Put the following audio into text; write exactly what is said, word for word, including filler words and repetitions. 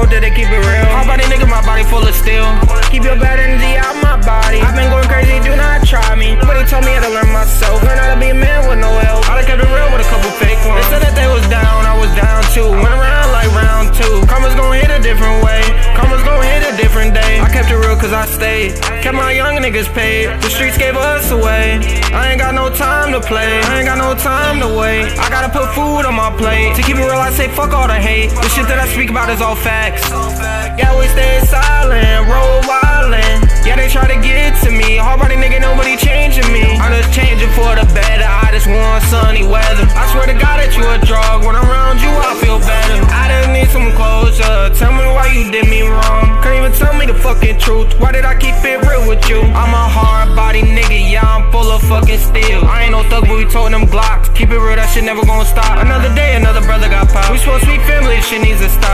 hope that they keep it real. Hard body nigga, my body full of steel. Keep your bad energy out my body. I've been going crazy, do not try me. Nobody told me how to learn myself. Learn how to be a man with no help. I done kept it real with a couple fake ones. They said that they was down, I was down too. Went around like round two. Karma's gon' hit a different way. Karma's gon' hit a different day. I kept it real cause I stayed. Kept my young niggas paid. The streets gave us away. I ain't got no time to play. I ain't got no time to wait. I gotta put food on my plate. To keep it real, I say fuck all the hate. The shit that I speak about is all facts. Yeah, we stay silent, roll wildin'. Yeah, they try to get to me. Hard body nigga, nobody changing me. I'm just changing for the better. I just want sunny weather. I swear to God that you a drug. When I'm around you, I feel better. I just need some closure. Tell me why you did me wrong. Couldn't even tell me the fucking truth. Why did I keep it real with you? I'm a hard body nigga, yeah, I'm full of fucking steel. I ain't no thug, but we told them Glocks. Keep it real, that shit never gonna stop. Another day, another brother got popped. We supposed to be family, this shit needs to stop.